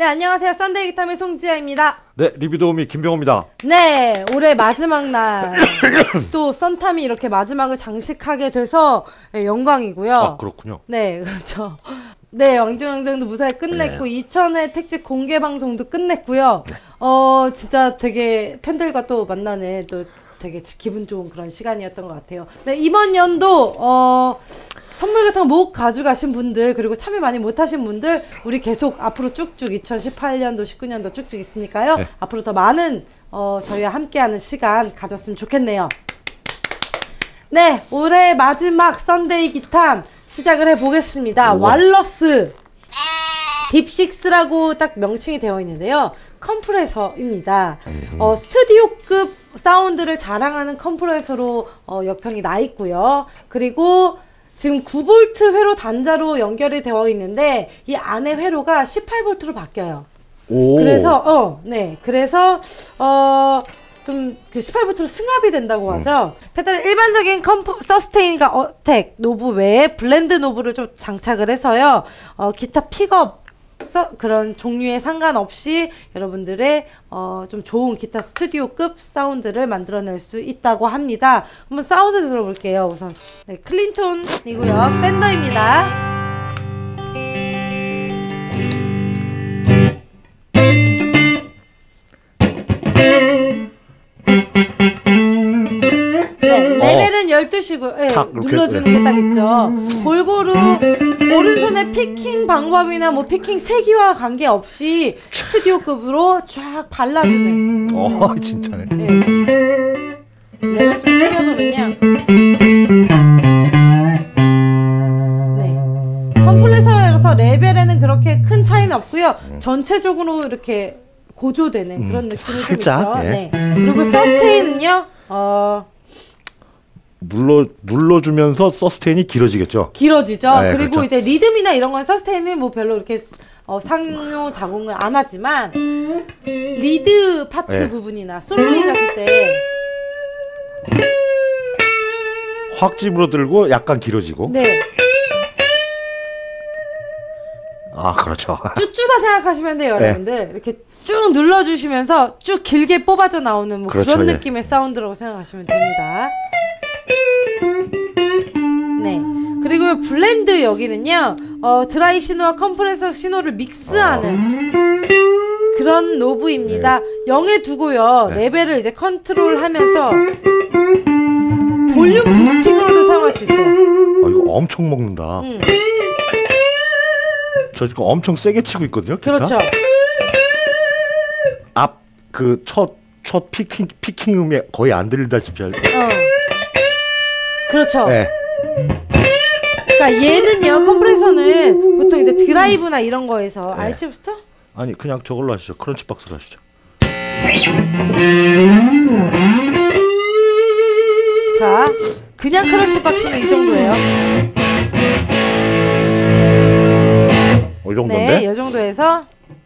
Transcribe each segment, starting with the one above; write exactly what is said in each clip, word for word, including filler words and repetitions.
네, 안녕하세요. 썬데이 기타의 송지아입니다. 네, 리뷰도우미 김병호입니다. 네, 올해 마지막 날 또 썬탐이 이렇게 마지막을 장식하게 돼서 네, 영광이고요. 아, 그렇군요. 네, 그렇죠. 네, 왕중왕전도 무사히 끝냈고 네. 이천 회 특집 공개 방송도 끝냈고요. 네. 어, 진짜 되게 팬들과 또 만나는 또 되게 기분 좋은 그런 시간이었던 것 같아요. 네, 이번 연도 어, 선물 같은 거 못 가져가신 분들, 그리고 참여 많이 못하신 분들, 우리 계속 앞으로 쭉쭉 이천십팔 년도, 십구 년도 쭉쭉 있으니까요. 네. 앞으로 더 많은 어, 저희와 함께하는 시간 가졌으면 좋겠네요. 네, 올해 마지막 썬데이 기탐 시작을 해보겠습니다. 우와. 왈러스 딥식스라고 딱 명칭이 되어 있는데요. 컴프레서입니다. 음. 어, 스튜디오급 사운드를 자랑하는 컴프레서로 어, 역평이 나 있고요. 그리고 지금 구 볼트 회로 단자로 연결이 되어 있는데 이 안에 회로가 십팔 볼트로 바뀌어요. 오. 그래서 어, 네, 그래서 어. 좀 그 십팔 볼트로 승합이 된다고 하죠. 음. 페달은 일반적인 컴프, 서스테인과 어택 노브 외에 블렌드 노브를 좀 장착을 해서요. 어, 기타 픽업 서, 그런 종류에 상관없이 여러분들의 어, 좀 좋은 기타 스튜디오급 사운드를 만들어낼 수 있다고 합니다. 한번 사운드 들어볼게요. 우선 네, 클린톤이고요. 팬더입니다. 네, 레벨은 열두 시고 네, 눌러주는 게 딱 있죠. 골고루 오른손의 피킹 방법이나 뭐 피킹 세기와 관계없이 스튜디오급으로 쫙 발라주는. 어, 진짜네. 네. 레벨 좀 키워보면요. 네. 컴플레서라서 레벨에는 그렇게 큰 차이는 없고요. 전체적으로 이렇게 고조되는 음, 그런 느낌이 살짝, 좀 있죠. 네. 네. 그리고 서스테인은요. 어. 눌러 눌러주면서 서스테인이 길어지겠죠. 길어지죠. 네, 그리고 그렇죠. 이제 리듬이나 이런 건 서스테인은 뭐 별로 이렇게 어, 상호 작용을 안 하지만 리드 파트 네. 부분이나 솔로잉 같을 때 확 집어들고 약간 길어지고. 네. 아, 그렇죠. 쭈쭈바 생각하시면 돼요, 네. 여러분들. 이렇게 쭉 눌러주시면서 쭉 길게 뽑아져 나오는 뭐 그렇죠, 그런 예. 느낌의 사운드라고 생각하시면 됩니다. 네. 그리고 블렌드 여기는요, 어, 드라이 신호와 컴프레서 신호를 믹스하는 어. 그런 노브입니다. 네. 영에 두고요, 네. 레벨을 이제 컨트롤 하면서 볼륨 부스팅으로도 사용할 수 있어요. 아, 이거 엄청 먹는다. 음. 저 지금 엄청 세게 치고 있거든요. 기타? 그렇죠. 앞 그 첫 첫 피킹 피킹 음이 거의 안 들리다시피 할. 어. 그렇죠. 네. 그러니까 얘는요, 컴프레서는 보통 이제 드라이브나 이런 거에서 네. 알씨 부스터? 아니, 그냥 저걸로 하시죠. 크런치 박스로 하시죠. 자, 그냥 크런치 박스는 이 정도예요. 어, 이 정도인데? 네, 이 정도에서.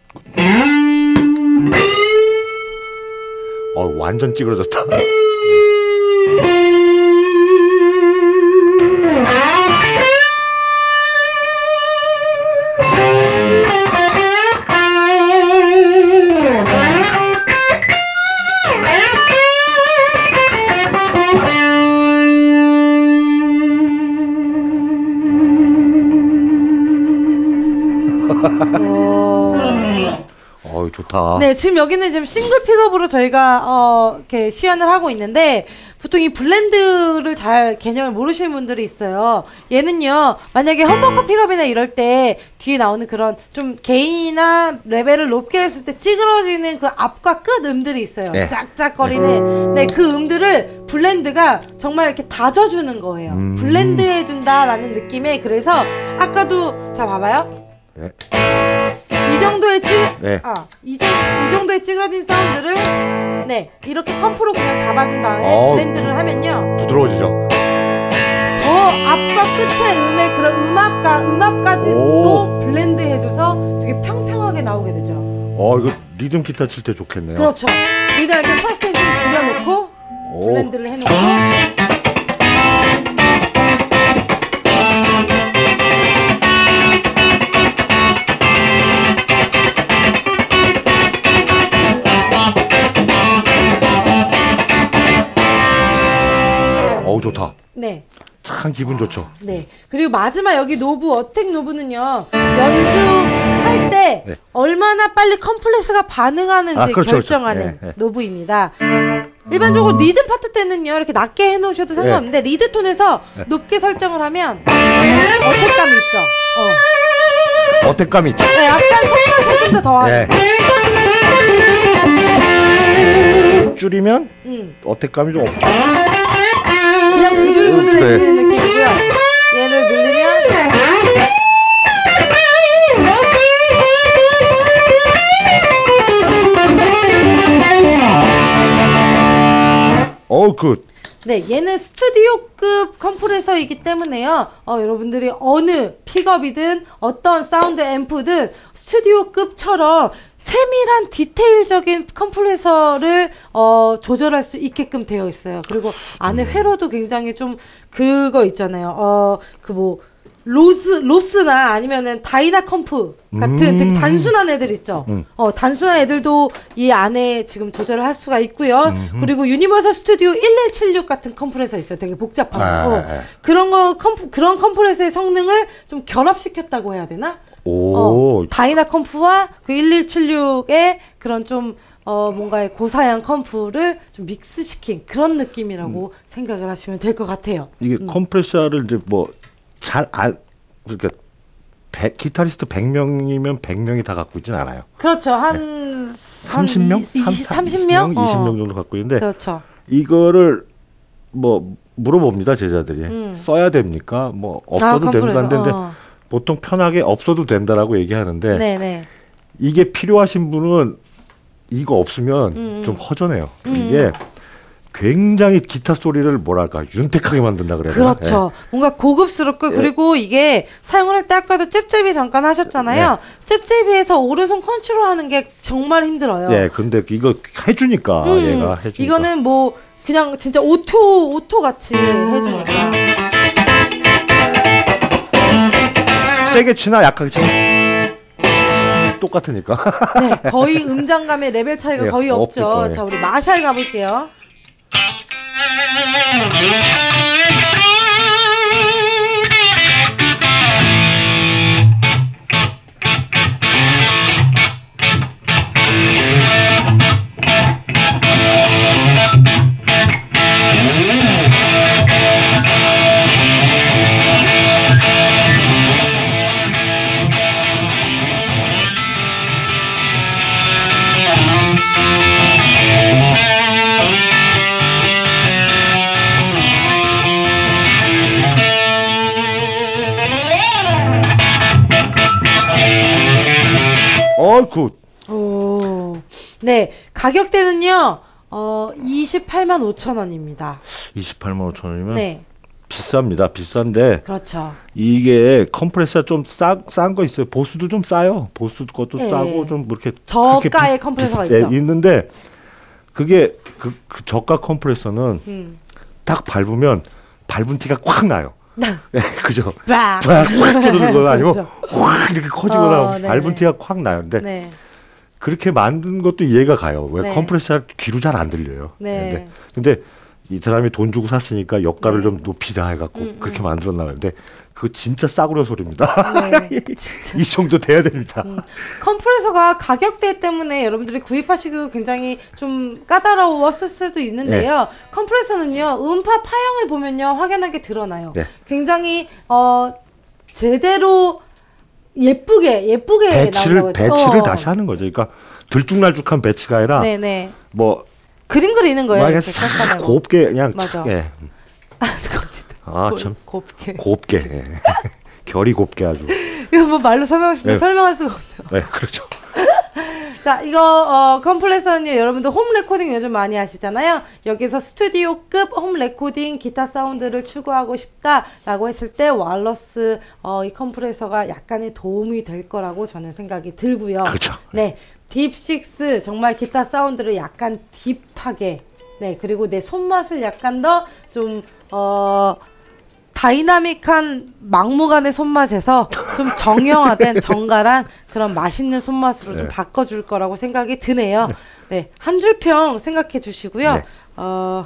어, 완전 찌그러졌다. 어이, 좋다. 네, 지금 여기는 지금 싱글 픽업으로 저희가 어, 이렇게 시연을 하고 있는데, 보통 이 블렌드를 잘 개념을 모르시는 분들이 있어요. 얘는요, 만약에 험버커 픽업이나 이럴 때 뒤에 나오는 그런 좀 게인이나 레벨을 높게 했을 때 찌그러지는 그 앞과 끝 음들이 있어요. 네. 짝짝거리는. 네, 그 음들을 블렌드가 정말 이렇게 다져주는 거예요. 음. 블렌드 해준다라는 느낌에. 그래서 아까도 자 봐봐요. 네. 이 정도의 찌, 네. 아, 이, 정, 이 정도의 찌그러진 사운드를 네, 이렇게 컴프로 그냥 잡아준 다음에 어, 블렌드를 하면요, 부드러워지죠. 더 앞과 끝의 음의 그런 음압과 음압까지도 블렌드 해줘서 되게 평평하게 나오게 되죠. 어, 이거 리듬 기타 칠 때 좋겠네요. 그렇죠. 리듬 할 때 서스테인 좀 줄여놓고 오. 블렌드를 해놓고. 좋다. 네. 참 기분 좋죠. 네. 그리고 마지막 여기 노브, 어택 노브는요, 연주할 때 네. 얼마나 빨리 컴프레서가 반응하는지 아, 그렇죠, 결정하는 그렇죠. 네, 네. 노브입니다. 일반적으로 음... 리듬 파트 때는요, 이렇게 낮게 해놓으셔도 상관없는데, 네. 리드 톤에서 네. 높게 설정을 하면, 어택감이 있죠. 어. 어택감이 있죠. 네, 약간 손맛을 좀 더 더하는. 네. 줄이면, 음. 어택감이 좀 없고. 그냥 부들부들해지는 네. 느낌이고요. 얘를 늘리면 어, 굿. 네, 얘는 스튜디오급 컴프레서이기 때문에요. 어, 여러분들이 어느 픽업이든 어떤 사운드 앰프든 스튜디오급처럼 세밀한 디테일적인 컴프레서를 어, 조절할 수 있게끔 되어 있어요. 그리고 안에 회로도 굉장히 좀 그거 있잖아요. 어, 그 뭐 로스, 로스나 아니면은 다이나 컴프 같은 음 되게 단순한 애들 있죠. 음. 어, 단순한 애들도 이 안에 지금 조절을 할 수가 있고요. 음흠. 그리고 유니버설 스튜디오 일일칠육 같은 컴프레서 있어요. 되게 복잡한 아, 거. 어, 그런 거, 컴프, 그런 컴프레서의 성능을 좀 결합시켰다고 해야 되나? 어, 다이나 컴프와 그 일일칠육의 그런 좀 어, 뭔가의 고사양 컴프를 좀 믹스시킨 그런 느낌이라고 음. 생각을 하시면 될 것 같아요. 이게 음. 컴프레서를 이제 뭐 잘 안, 그러니까 백, 기타리스트 백 명이면 백 명이 다 갖고 있진 않아요. 그렇죠. 한, 네. 삼십 명? 이십, 삼십, 삼십 명? 이십 명 정도 갖고 있는데 그렇죠. 이거를 뭐 물어봅니다. 제자들이. 음. 써야 됩니까? 뭐 없어도 아, 된다는데 어. 보통 편하게 없어도 된다라고 얘기하는데 네네. 이게 필요하신 분은 이거 없으면 음. 좀 허전해요. 음. 이게 굉장히 기타 소리를 뭐랄까 윤택하게 만든다 그래야 되나? 그렇죠. 네. 뭔가 고급스럽고 네. 그리고 이게 사용을 할 때 아까도 잽잽이 잠깐 하셨잖아요. 네. 잽잽이에서 오른손 컨트롤하는 게 정말 힘들어요. 네, 근데 이거 해주니까 음. 얘가 해주니까. 이거는 뭐 그냥 진짜 오토 오토 같이 해주니까. 세게 치나 약하게 치나 똑같으니까. 네, 거의 음장감의 레벨 차이가 네, 거의 없죠. 없겠죠, 네. 자, 우리 마샬 가볼게요. 어, 굿. 오. 네, 가격대는요. 어, 이십팔만 오천 원입니다. 이십팔만 오천 원이면 네. 비쌉니다. 비싼데. 그렇죠. 이게 컴프레서 좀 싸 싼 거 있어요. 보스도 좀 싸요. 보스 것도 네. 싸고 좀 이렇게 저가의 컴프레서가 비싸, 있죠. 있는데 그게 그, 그 저가 컴프레서는 음. 딱 밟으면 밟은 티가 꽉 나요. 네, 그죠? 꽉 뚫는 건 아니고 그렇죠. 확 이렇게 커지거나 어, 밟은 티가 꽉 나요. 근데 네. 그렇게 만든 것도 이해가 가요. 왜 네. 컴프레서 귀로 잘 안 들려요. 네. 근데, 근데 이 사람이 돈 주고 샀으니까 역가를 네. 좀 높이자 해갖고 음, 그렇게 음. 만들었나 근데 그거 진짜 싸구려 소리입니다. 네, 이 정도 돼야 됩니다. 음. 컴프레서가 가격대 때문에 여러분들이 구입하시고 굉장히 좀 까다로웠을 수도 있는데요. 네. 컴프레서는요. 음파 파형을 보면요. 확연하게 드러나요. 네. 굉장히 어 제대로 예쁘게 예쁘게 배치를 배치를 어. 다시 하는 거죠. 그러니까 들쭉날쭉한 배치가 아니라 네네. 뭐 그림 그리는 거예요. 그냥 싹 곱게 그냥 크게. 아, 참 곱게. 곱게. 예. 결이 곱게 아주. 이거 뭐 말로 설명할, 네. 설명할 수가 없죠. 네, 그렇죠. 자, 이거 어, 컴프레서는 여러분들 홈 레코딩 요즘 많이 하시잖아요. 여기서 스튜디오급 홈 레코딩 기타 사운드를 추구하고 싶다라고 했을 때 와이어러스 어, 이 컴프레서가 약간의 도움이 될 거라고 저는 생각이 들고요. 그렇죠. 네, 딥식스 정말 기타 사운드를 약간 딥하게 네, 그리고 내 손맛을 약간 더 좀 어. 다이나믹한 막무가내 손맛에서 좀 정형화된 정갈한 그런 맛있는 손맛으로 네. 좀 바꿔줄 거라고 생각이 드네요. 네, 한 줄 평 생각해 주시고요. 네. 어,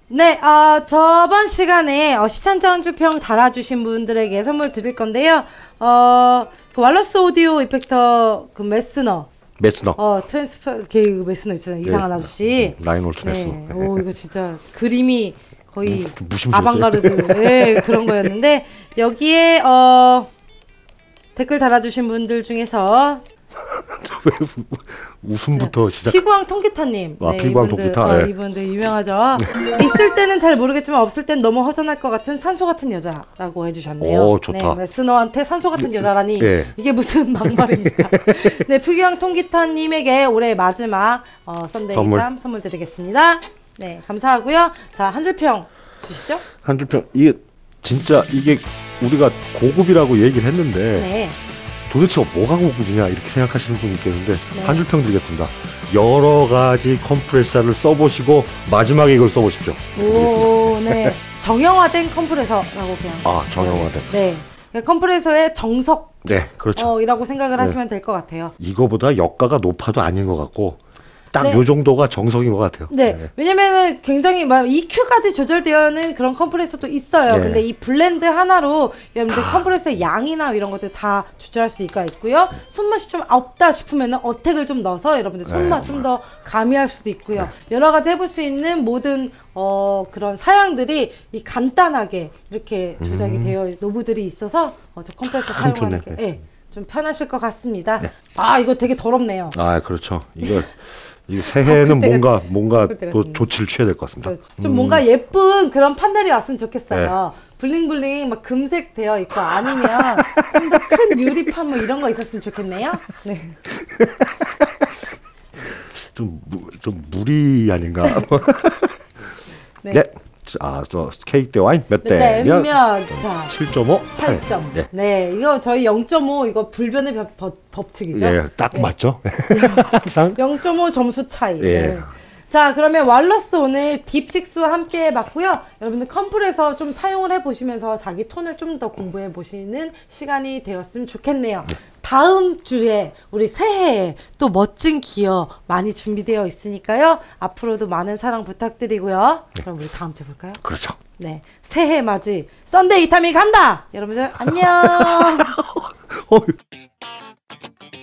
네, 어, 저번 시간에 어, 시청자 한 줄 평 달아주신 분들에게 선물 드릴 건데요. 어, 그 왈러스 오디오 이펙터 그 메스너. 메스너. 어, 트랜스퍼 그 메스너 있잖아요. 네. 이상한 아저씨. 라인홀트 메스너. 네. 오, 이거 진짜 그림이 거의 음, 아방가르드 네, 그런 거였는데 여기에 어, 댓글 달아주신 분들 중에서 왜 웃음부터 네. 시작. 피구왕 통기타님. 아, 네, 피구왕 이분들, 통기타. 어, 네. 이분들 유명하죠. 있을 때는 잘 모르겠지만 없을 땐 너무 허전할 것 같은 산소 같은 여자라고 해주셨네요. 오, 좋다. 네, 메스너한테 산소 같은 여자라니 네. 이게 무슨 막말입니까? 네, 피구왕 통기타님에게 올해 마지막 어, 썬데이 선물. 탐 선물 드리겠습니다. 네, 감사하고요. 자, 한 줄 평 주시죠. 한 줄 평. 이게 진짜 이게 우리가 고급이라고 얘기를 했는데 네. 도대체 뭐가 고급이냐 이렇게 생각하시는 분이 있겠는데 네. 한 줄 평 드리겠습니다. 여러 가지 컴프레서를 써보시고 마지막에 이걸 써보십시오. 오, 네. 정형화된 컴프레서라고 그냥. 아, 정형화된. 네. 컴프레서의 정석. 네, 그렇죠. 어, 이라고 생각을 네. 하시면 될 것 같아요. 이거보다 여가가 높아도 아닌 것 같고 딱 네. 요 정도가 정석인 것 같아요. 네. 네. 왜냐면은 굉장히 막 이큐까지 조절되어 있는 그런 컴프레서도 있어요. 네. 근데 이 블렌드 하나로 여러분들 컴프레서의 양이나 이런 것들 다 조절할 수가 있고요. 손맛이 좀 없다 싶으면은 어택을 좀 넣어서 여러분들 손맛 네. 좀 더 가미할 수도 있고요. 여러 가지 해볼 수 있는 모든 어 그런 사양들이 이 간단하게 이렇게 조작이 음. 되어 노브들이 있어서 어, 저 컴프레서 참 사용하는 좋네. 게 예, 좀 편하실 것 같습니다. 네. 아 이거 되게 더럽네요. 아, 그렇죠. 이거 이 새해는 때가- 뭔가 뭔가 때가 또 됐네. 조치를 취해야 될 것 같습니다. 그렇죠. 좀 음. 뭔가 예쁜 그런 판넬이 왔으면 좋겠어요. 블링블링 막 금색 되어 있고 아니면 좀 더 큰 유리판 뭐 이런 거 있었으면 좋겠네요. 네. 좀, 무, 좀 무리 아닌가? 네. 네. 아, 저 케이크 대 와인 몇 네, 대면? 몇 자. 칠 점 오, 팔. 팔 점. 네. 네, 이거 저희 영 점 오 이거 불변의 법, 법, 법칙이죠. 예, 딱 네. 맞죠? 항상. 영 점 오 점수 차이. 예. 네. 자, 그러면 왈러스 오늘 딥식스와 함께 해봤고요. 여러분들 컴플에서 좀 사용을 해보시면서 자기 톤을 좀 더 공부해 보시는 시간이 되었으면 좋겠네요. 네. 다음 주에 우리 새해에 또 멋진 기어 많이 준비되어 있으니까요. 앞으로도 많은 사랑 부탁드리고요. 네. 그럼 우리 다음 주에 볼까요? 그렇죠. 네, 새해 맞이 썬데이 탐이 간다. 여러분들 안녕. 어,